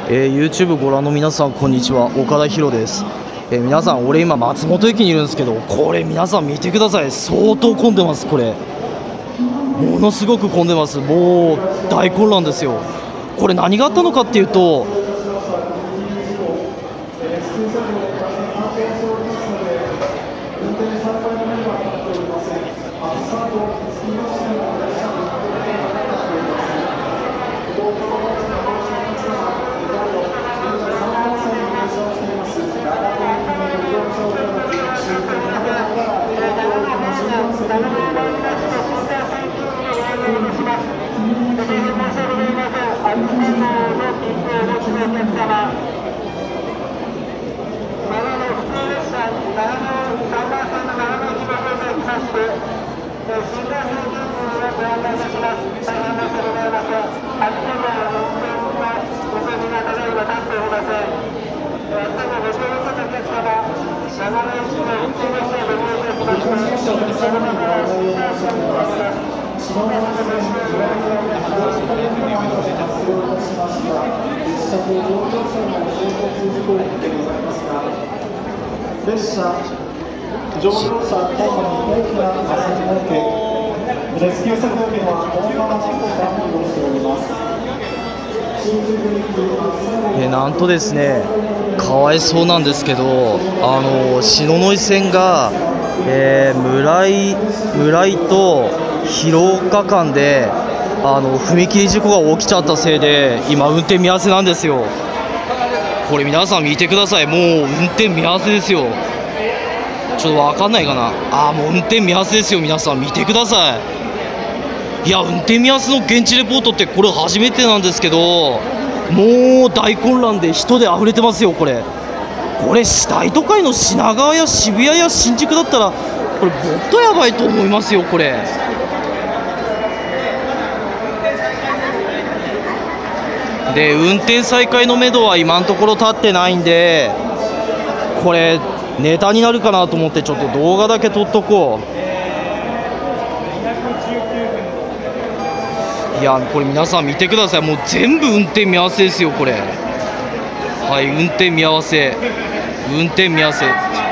YouTube ご覧の皆さん、こんにちは。岡田博です。皆さん、俺今松本駅にいるんですけど、これ皆さん見てください。相当混んでます。これものすごく混んでます。もう大混乱ですよ。これ何があったのかっていうと、 列車乗用車等に大きな破損を受け、レスキュー作業員はこのまま事故が起こしております。 なんとですね、かわいそうなんですけど、篠ノ井線が、村井と広岡間で踏切事故が起きちゃったせいで今運転見合わせなんですよ。これ皆さん見てください。もう運転見合わせですよ。ちょっと分かんないかな。もう運転見合わせですよ。皆さん見てください。いや、運転見合わせの現地レポートってこれ初めてなんですけど、もう大混乱で人で溢れてますよ。これ大都会の品川や渋谷や新宿だったらこれもっとやばいと思いますよ。これで運転再開のめどは今のところ立ってないんで、これネタになるかなと思ってちょっと動画だけ撮っとこう。いや、これ皆さん見てください。もう全部運転見合わせですよ。これ運転見合わせ。